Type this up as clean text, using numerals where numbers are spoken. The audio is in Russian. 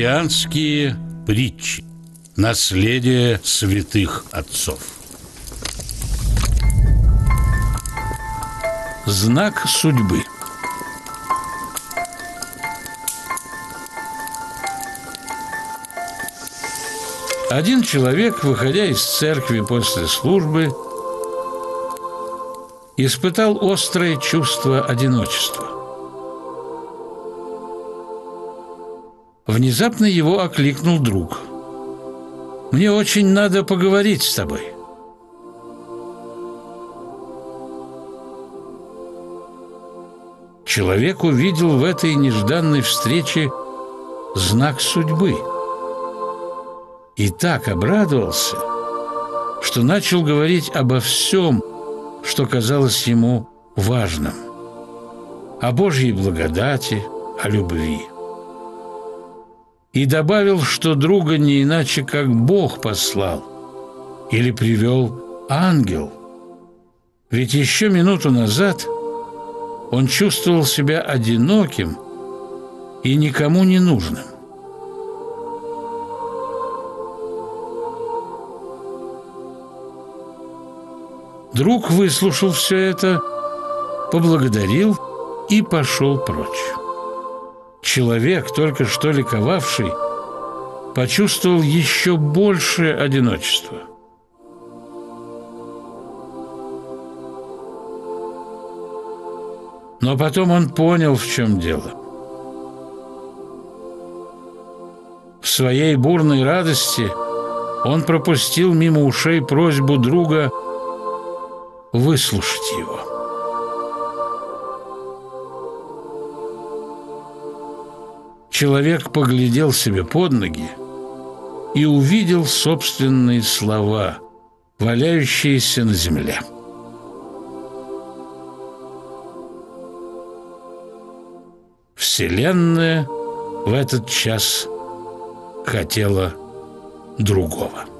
Христианские притчи. Наследие святых отцов. Знак судьбы. Один человек, выходя из церкви после службы, испытал острое чувство одиночества. Внезапно его окликнул друг. «Мне очень надо поговорить с тобой». Человек увидел в этой нежданной встрече знак судьбы и так обрадовался, что начал говорить обо всем, что казалось ему важным: о Божьей благодати, о любви. И добавил, что друга не иначе, как Бог послал или привел ангел. Ведь еще минуту назад он чувствовал себя одиноким и никому не нужным. Друг выслушал все это, поблагодарил и пошел прочь. Человек, только что ликовавший, почувствовал еще большее одиночество. Но потом он понял, в чем дело. В своей бурной радости он пропустил мимо ушей просьбу друга выслушать его. Человек поглядел себе под ноги и увидел собственные слова, валяющиеся на земле. Вселенная в этот час хотела другого.